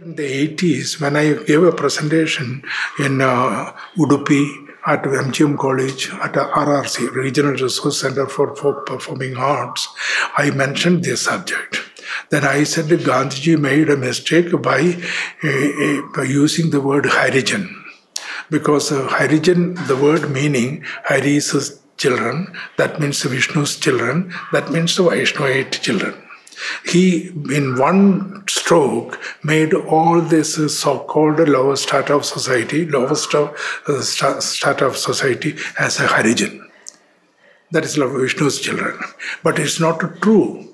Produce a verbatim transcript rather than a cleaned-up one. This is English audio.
in the eighties, when I gave a presentation in uh, Udupi at M G M College at R R C Regional Resource Centre for Folk Performing Arts, I mentioned this subject. Then I said that Gandhiji made a mistake by, uh, uh, by using the word Harijan. Because uh, Harijan, the word meaning, Hari is his children, that means Vishnu's children, that means the Vaishnavite children. He, in one stroke, made all this uh, so-called lower strata of society, lowest uh, strata of society as a Harijan. That is Vishnu's children. But it's not true.